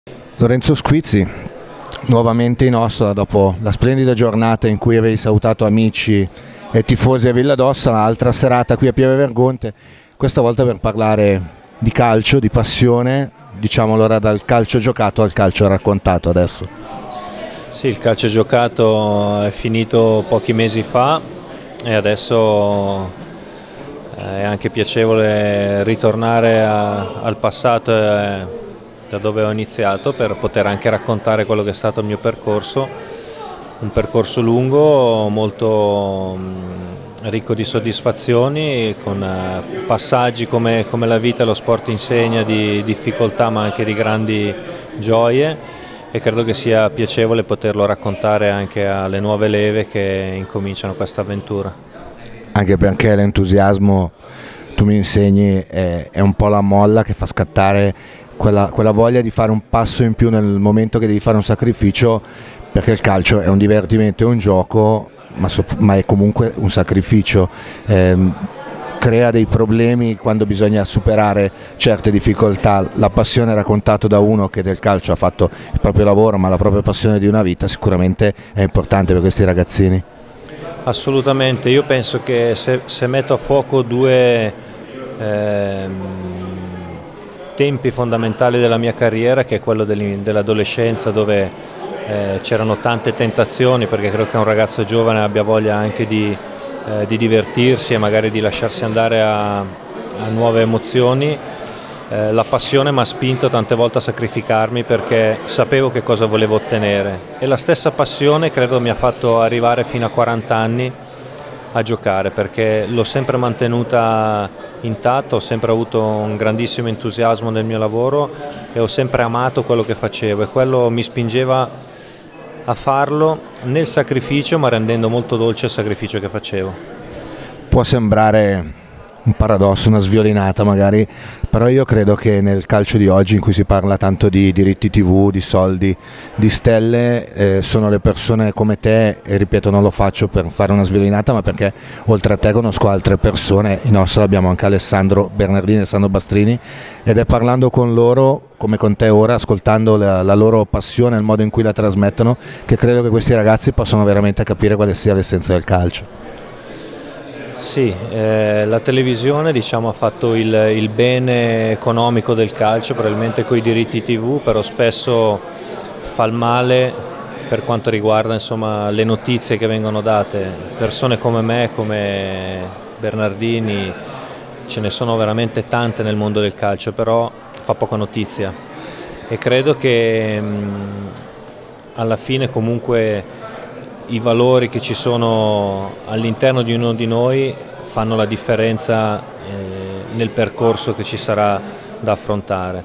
Lorenzo Squizzi, nuovamente in Ossola dopo la splendida giornata in cui avevi salutato amici e tifosi a Villadossa, l'altra serata qui a Pieve Vergonte, questa volta per parlare di calcio, di passione, diciamolo ora dal calcio giocato al calcio raccontato adesso. Sì, il calcio giocato è finito pochi mesi fa e adesso è anche piacevole ritornare al passato da dove ho iniziato per poter anche raccontare quello che è stato il mio percorso, un percorso lungo, molto ricco di soddisfazioni, con passaggi come la vita e lo sport insegna, di difficoltà ma anche di grandi gioie, e credo che sia piacevole poterlo raccontare anche alle nuove leve che incominciano questa avventura. Anche perché l'entusiasmo, tu mi insegni, è un po' la molla che fa scattare quella voglia di fare un passo in più nel momento che devi fare un sacrificio, perché il calcio è un divertimento, è un gioco, ma è comunque un sacrificio, crea dei problemi quando bisogna superare certe difficoltà. La passione, raccontato da uno che del calcio ha fatto il proprio lavoro, ma la propria passione di una vita, sicuramente è importante per questi ragazzini. Assolutamente, io penso che se metto a fuoco due tempi fondamentali della mia carriera, che è quello dell'adolescenza, dove c'erano tante tentazioni, perché credo che un ragazzo giovane abbia voglia anche di divertirsi e magari di lasciarsi andare a nuove emozioni. La passione mi ha spinto tante volte a sacrificarmi perché sapevo che cosa volevo ottenere, e la stessa passione credo mi ha fatto arrivare fino a 40 anni a giocare, perché l'ho sempre mantenuta intatta, ho sempre avuto un grandissimo entusiasmo nel mio lavoro e ho sempre amato quello che facevo, e quello mi spingeva a farlo nel sacrificio, ma rendendo molto dolce il sacrificio che facevo. Può sembrare un paradosso, una sviolinata magari, però io credo che nel calcio di oggi, in cui si parla tanto di diritti TV, di soldi, di stelle, sono le persone come te, e ripeto, non lo faccio per fare una sviolinata, ma perché oltre a te conosco altre persone. In Ossola abbiamo anche Alessandro Bernardini e Alessandro Bastrini, ed è parlando con loro, come con te ora, ascoltando la loro passione, il modo in cui la trasmettono, che credo che questi ragazzi possano veramente capire quale sia l'essenza del calcio. Sì, la televisione, diciamo, ha fatto il bene economico del calcio, probabilmente con i diritti TV, però spesso fa il male per quanto riguarda, insomma, le notizie che vengono date. Persone come me, come Bernardini, ce ne sono veramente tante nel mondo del calcio, però fa poca notizia, e credo che alla fine comunque i valori che ci sono all'interno di ognuno di noi fanno la differenza nel percorso che ci sarà da affrontare.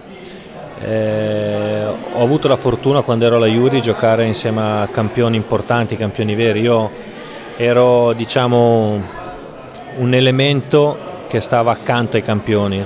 Ho avuto la fortuna, quando ero alla Jury, di giocare insieme a campioni importanti, campioni veri. Io ero, diciamo, un elemento che stava accanto ai campioni,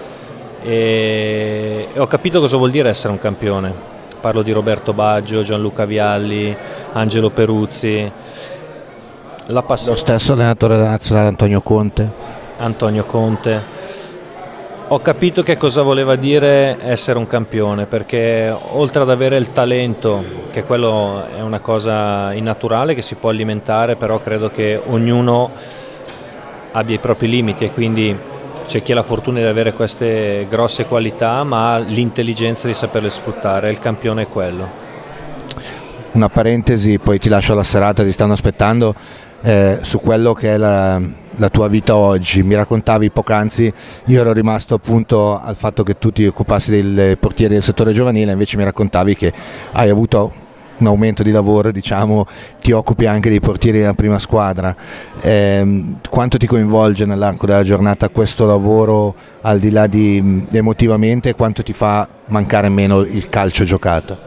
e ho capito cosa vuol dire essere un campione. Parlo di Roberto Baggio, Gianluca Vialli, Angelo Peruzzi. Lo stesso allenatore della nazionale Antonio Conte. Antonio Conte. Ho capito che cosa voleva dire essere un campione, perché oltre ad avere il talento, che quello è una cosa innaturale che si può alimentare, però credo che ognuno abbia i propri limiti, e quindi c'è chi ha la fortuna di avere queste grosse qualità, ma ha l'intelligenza di saperle sfruttare. Il campione è quello. Una parentesi, poi ti lascio alla serata, ti stanno aspettando, su quello che è la tua vita oggi. Mi raccontavi poc'anzi, io ero rimasto appunto al fatto che tu ti occupassi dei portieri del settore giovanile, invece mi raccontavi che hai avuto un aumento di lavoro, diciamo, ti occupi anche dei portieri della prima squadra. Quanto ti coinvolge nell'arco della giornata questo lavoro, al di là di emotivamente, e quanto ti fa mancare meno il calcio giocato?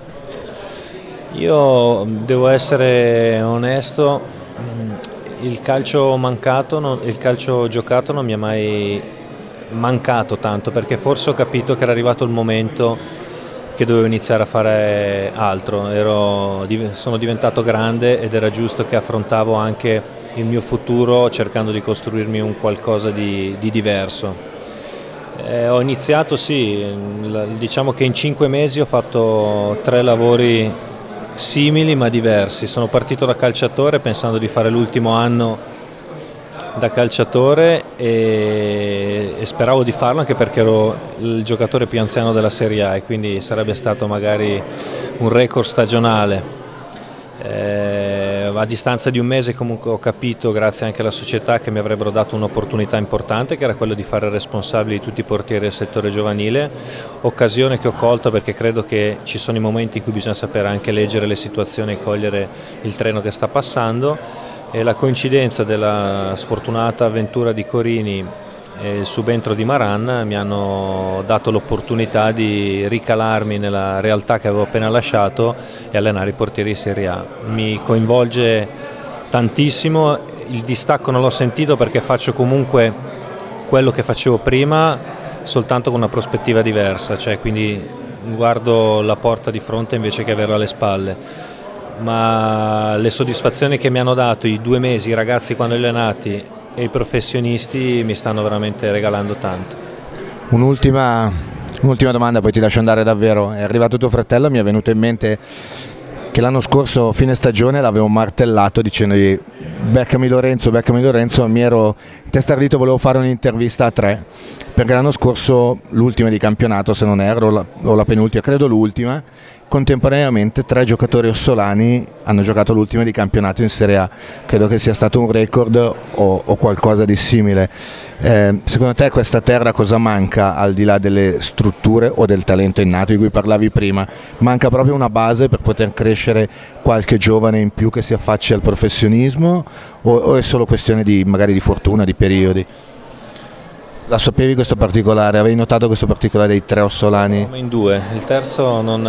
Io devo essere onesto, il calcio giocato non mi è mai mancato tanto, perché forse ho capito che era arrivato il momento che dovevo iniziare a fare altro. Sono diventato grande ed era giusto che affrontavo anche il mio futuro cercando di costruirmi un qualcosa di diverso. Ho iniziato, sì, diciamo che in 5 mesi ho fatto 3 lavori simili ma diversi. Sono partito da calciatore pensando di fare l'ultimo anno da calciatore e speravo di farlo anche perché ero il giocatore più anziano della Serie A e quindi sarebbe stato magari un record stagionale. A distanza di un mese comunque ho capito, grazie anche alla società, che mi avrebbero dato un'opportunità importante, che era quella di fare responsabile di tutti i portieri del settore giovanile, occasione che ho colto perché credo che ci sono i momenti in cui bisogna sapere anche leggere le situazioni e cogliere il treno che sta passando, e la coincidenza della sfortunata avventura di Corini e il subentro di Maran mi hanno dato l'opportunità di ricalarmi nella realtà che avevo appena lasciato e allenare i portieri di Serie A. Mi coinvolge tantissimo, il distacco non l'ho sentito perché faccio comunque quello che facevo prima, soltanto con una prospettiva diversa, cioè quindi guardo la porta di fronte invece che averla alle spalle. Ma le soddisfazioni che mi hanno dato i 2 mesi, i ragazzi quando li ho allenati e i professionisti mi stanno veramente regalando tanto. Un'ultima domanda, poi ti lascio andare davvero. È arrivato tuo fratello, mi è venuto in mente che l'anno scorso, fine stagione, l'avevo martellato dicendogli beccami Lorenzo, mi ero intestardito, volevo fare un'intervista a 3, perché l'anno scorso, l'ultima di campionato se non erro, o la penultima, credo l'ultima, contemporaneamente 3 giocatori ossolani hanno giocato l'ultima di campionato in Serie A. Credo che sia stato un record o qualcosa di simile. Secondo te questa terra cosa manca, al di là delle strutture o del talento innato di cui parlavi prima? Manca proprio una base per poter crescere qualche giovane in più che si affacci al professionismo, o è solo questione di magari di fortuna, di periodi? La sapevi questo particolare? Avevi notato questo particolare dei 3 ossolani? In 2, il terzo non...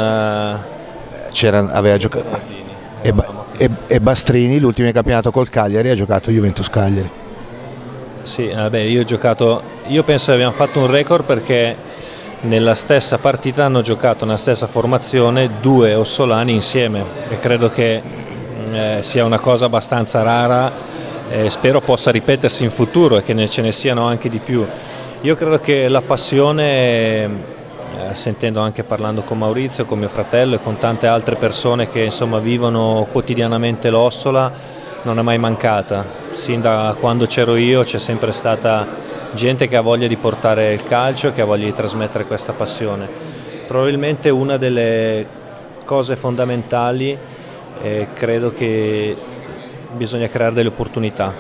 aveva giocato... E Bastrini, l'ultimo campionato col Cagliari, ha giocato Juventus Cagliari. Sì, vabbè, io penso che abbiamo fatto un record perché nella stessa partita hanno giocato nella stessa formazione 2 ossolani insieme e credo che sia una cosa abbastanza rara. Spero possa ripetersi in futuro e che ce ne siano anche di più. Io credo che la passione, sentendo anche parlando con Maurizio, con mio fratello e con tante altre persone che insomma vivono quotidianamente l'Ossola, non è mai mancata. Sin da quando c'ero io c'è sempre stata gente che ha voglia di portare il calcio, che ha voglia di trasmettere questa passione. Probabilmente una delle cose fondamentali credo che bisogna creare delle opportunità.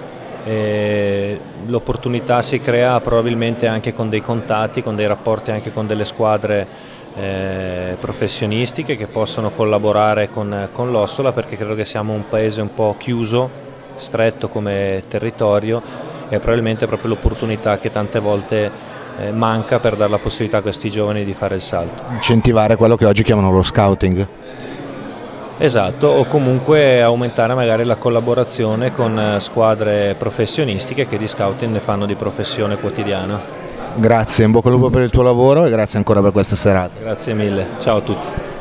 L'opportunità si crea probabilmente anche con dei contatti, con dei rapporti anche con delle squadre professionistiche che possono collaborare con l'Ossola, perché credo che siamo un paese un po' chiuso, stretto come territorio, e probabilmente è proprio l'opportunità che tante volte manca per dare la possibilità a questi giovani di fare il salto. Incentivare quello che oggi chiamano lo scouting. Esatto, o comunque aumentare magari la collaborazione con squadre professionistiche che di scouting ne fanno di professione quotidiana. Grazie, in bocca al lupo per il tuo lavoro e grazie ancora per questa serata. Grazie mille, ciao a tutti.